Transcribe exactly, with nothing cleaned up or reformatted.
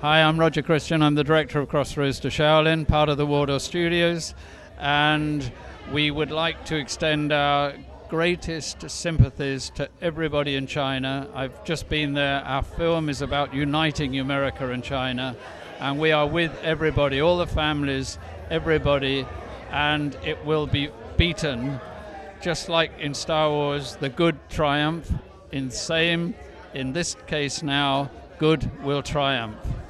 Hi, I'm Roger Christian. I'm the director of Crossroads to Shaolin, part of the Wardour Studios, and we would like to extend our greatest sympathies to everybody in China. I've just been there. Our film is about uniting America and China, and we are with everybody, all the families, everybody, and it will be beaten. Just like in Star Wars, the good triumph. In same, in this case now, good will triumph.